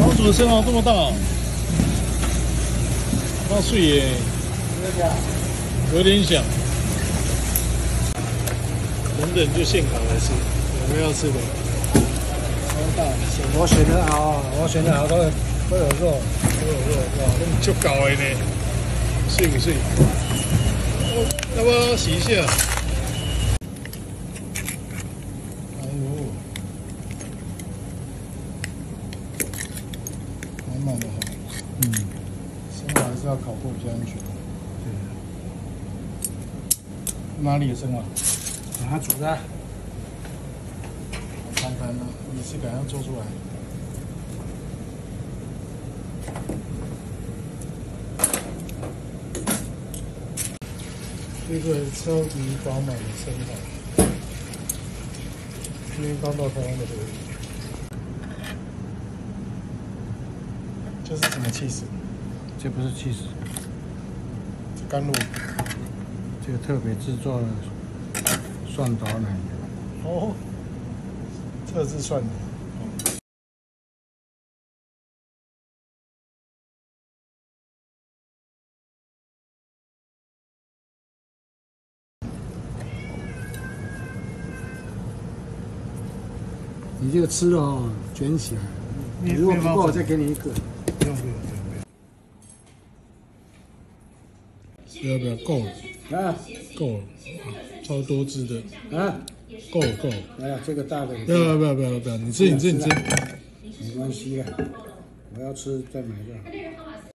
老鼠的生蚝这么大、哦，好碎耶，有点小。等等就现烤来吃，有没有要吃的？ 我选的好，我选的好都有肉， 哇，那么就高的呢，碎不碎？要不要洗一下？哎呦，满满的好。生蚝还是要烤过比较安全。哪里的生蚝？ 把它煮的。 看看呢，仪式感要做出来。这个超级饱满的生蚝，今天刚到台湾的回忆。这是什么起司？ 这不是起司， 甘露。 这个特别制作的蒜头奶油。 哦，特制蒜的。 你这个吃了哦，卷起来。如果不够，我再给你一个。 不用。不要够了？ 啊， 够了，超多汁的。 啊， 够了。 哎呀，这个大的。 不要，你吃。 没关系啦，我要吃再买就好。